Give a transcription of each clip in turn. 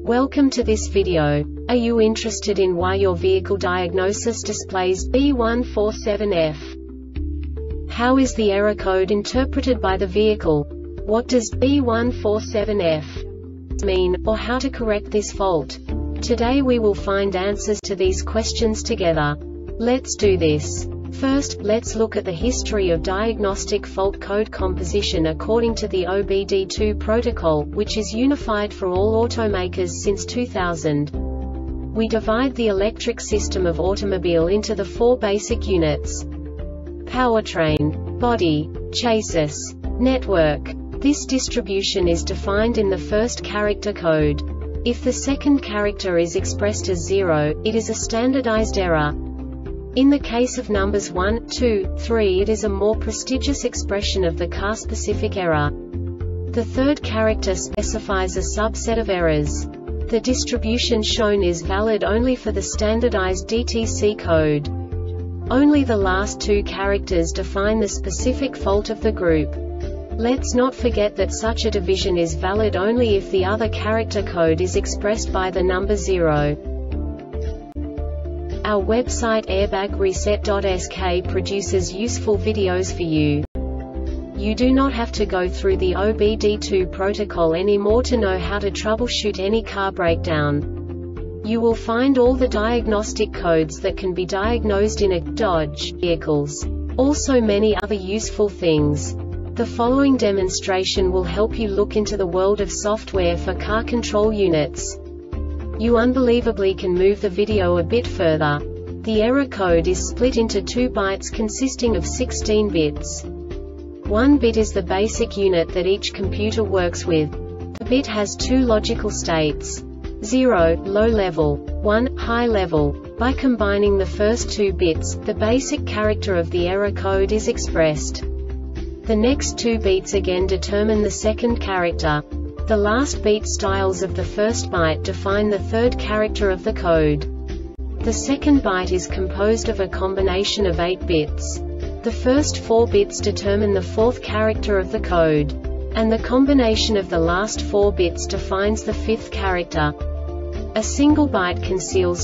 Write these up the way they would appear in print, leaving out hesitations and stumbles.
Welcome to this video. Are you interested in why your vehicle diagnosis displays B147F? How is the error code interpreted by the vehicle? What does B147F mean, or how to correct this fault? Today we will find answers to these questions together. Let's do this. First, let's look at the history of diagnostic fault code composition according to the OBD2 protocol, which is unified for all automakers since 2000. We divide the electric system of automobile into the four basic units: powertrain, body, chassis, network. This distribution is defined in the first character code. If the second character is expressed as 0, it is a standardized error. In the case of numbers 1, 2, 3, it is a more prestigious expression of the car-specific error. The third character specifies a subset of errors. The distribution shown is valid only for the standardized DTC code. Only the last two characters define the specific fault of the group. Let's not forget that such a division is valid only if the other character code is expressed by the number 0. Our website airbagreset.sk produces useful videos for you. You do not have to go through the OBD2 protocol anymore to know how to troubleshoot any car breakdown. You will find all the diagnostic codes that can be diagnosed in a Dodge vehicles. Also many other useful things. The following demonstration will help you look into the world of software for car control units. You unbelievably can move the video a bit further. The error code is split into 2 bytes consisting of 16 bits. 1 bit is the basic unit that each computer works with. The bit has 2 logical states: 0, low level, 1, high level. By combining the first 2 bits, the basic character of the error code is expressed. The next 2 beats again determine the second character. The last beat styles of the first byte define the third character of the code. The second byte is composed of a combination of 8 bits. The first 4 bits determine the fourth character of the code. And the combination of the last 4 bits defines the fifth character. A single byte conceals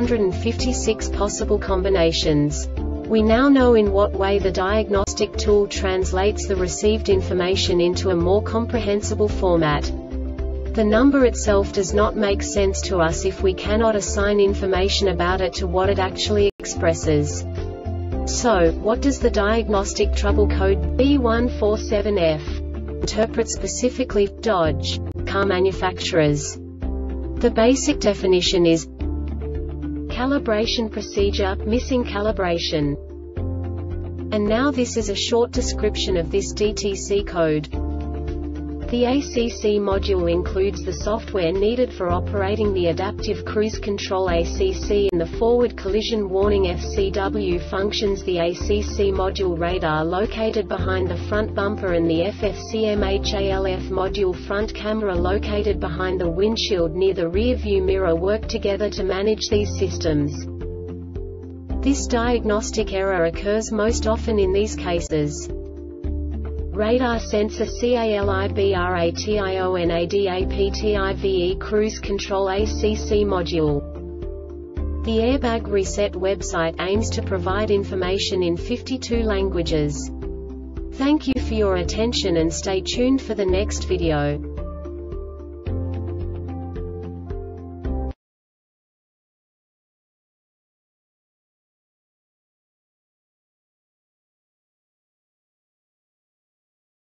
256 possible combinations. We now know in what way the diagnostic tool translates the received information into a more comprehensible format. The number itself does not make sense to us if we cannot assign information about it to what it actually expresses. So, what does the diagnostic trouble code B147F interpret specifically for Dodge car manufacturers? The basic definition is calibration procedure, missing calibration. And now this is a short description of this DTC code. The ACC module includes the software needed for operating the Adaptive Cruise Control ACC and the Forward Collision Warning FCW functions. The ACC module radar located behind the front bumper and the FFCMHALF module front camera located behind the windshield near the rear view mirror work together to manage these systems. This diagnostic error occurs most often in these cases: radar sensor CALIBRATIONADAPTIVE cruise control ACC module. The Airbag Reset website aims to provide information in 52 languages. Thank you for your attention and stay tuned for the next video.